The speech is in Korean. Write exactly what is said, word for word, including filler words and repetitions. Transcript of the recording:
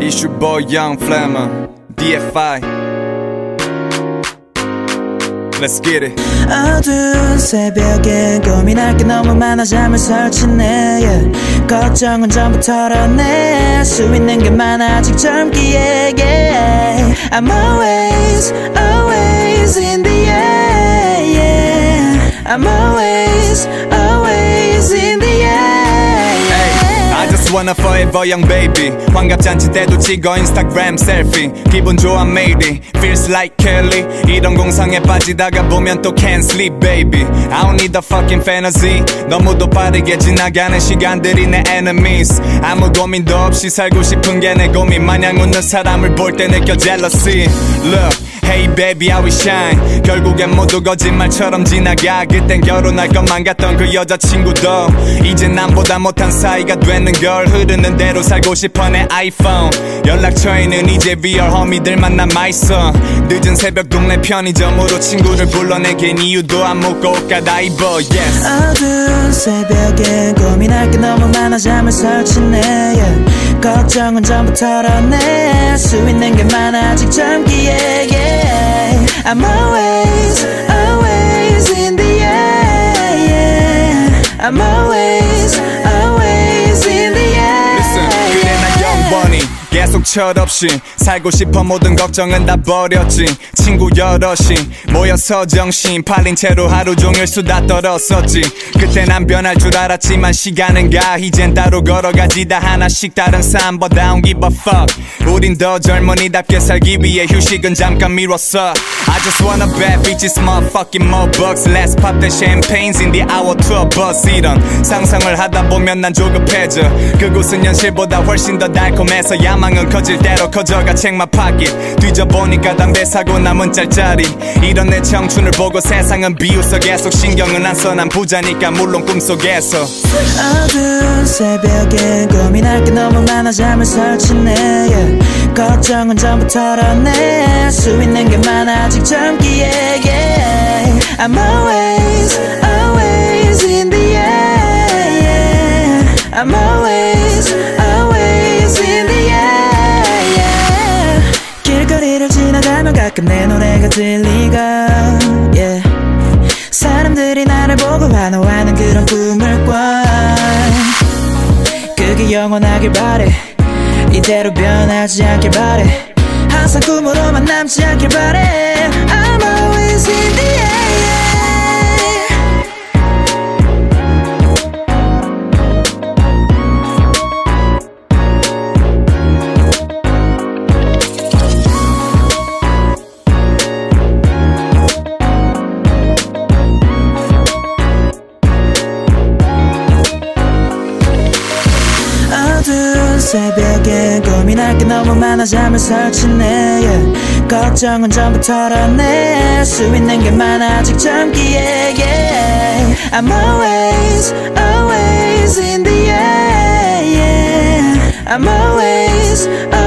It's your boy Young Flammer, D F I. Let's get it. 어두운 새벽에 고민할 게 너무 많아 잠을 설치네 yeah. 걱정은 전부 털어내 수 있는 게 많아 아직 젊기에 yeah. I'm always, always in the air yeah. I'm always, always in the air yeah. I just wanna forever young baby. 환갑잔치 때도 찍어 인스타그램 셀피. 기분 좋아 매일이 feels like Kelly. 이런 공상에 빠지다가 보면 또 can't sleep baby. I don't need a fucking fantasy. 너무도 빠르게 지나가는 시간들이 내 enemies. 아무 고민도 없이 살고 싶은 게 내 고민. 마냥 웃는 사람을 볼 때 느껴 jealousy. Look Hey baby how we shine. 결국엔 모두 거짓말처럼 지나가. 그땐 결혼할 것만 같던 그 여자친구도 이젠 남보다 못한 사이가 되는 걸. 흐르는 대로 살고 싶어 내 아이폰. 연락처에는 이제 리얼 허미들만 남아있어. 늦은 새벽 동네 편의점으로 친구를 불러내긴 이유도 안 묻고 옷 갈아입어 yes. 어두운 새벽에 고민할 게 너무 많아 잠을 설치네 yeah. 걱정은 전부 털어내 수 있는 게 많아 아직 젊기에 yeah. I'm always, always in the air yeah. I'm always, always in the air Listen, 그래 나 영원히 계속 철없이 살고 싶어. 모든 걱정은 다 버렸지. 친구 여럿이 모여서 정신 팔린 채로 하루 종일 수다 떨었었지. 그때 난 변할 줄 알았지만 시간은 가. 이젠 따로 걸어가지 다 하나씩 다른 삶 But I don't give a fuck. 우린 더 젊은이답게 살기 위해 휴식은 잠깐 미뤘어. I just wanna bad bitches motherfucking more bucks. Let's pop the champagnes in the hour tour bus. 이런 상상을 하다 보면 난 조급해져. 그곳은 현실보다 훨씬 더 달콤해서 야망은 커질 대로 커져가 책마 파깃. 뒤져보니까 담배 사고 남은 짤짤이. 이런 내 청춘을 보고 세상은 비웃어. 계속 신경은 안 써 난 부자니까 물론 꿈속에서. 어두운 새벽에 고민할 게 너무 많아 잠을 설치네 yeah. 걱정은 전부 털어내 수 있는 게 많아 아직 젊기에 yeah. I'm always, always in the air yeah. I'm always, always in the air yeah. 길거리를 지나가면 가끔 내 노래가 들리고 yeah. 사람들이 나를 보고 환호하는 그런 꿈을 꿔. 그게 영원하길 바래. 이대로 변하지 않길 바래. 항상 꿈으로만 남지 않길 바래. I'm always in the air 어두운 새벽에 고민할 게 너무 많아 잠을 설치네 yeah. 걱정은 전부 털어내 수 있는 게 많아 아직 젊기에 yeah. I'm always, always in the air yeah. I'm always,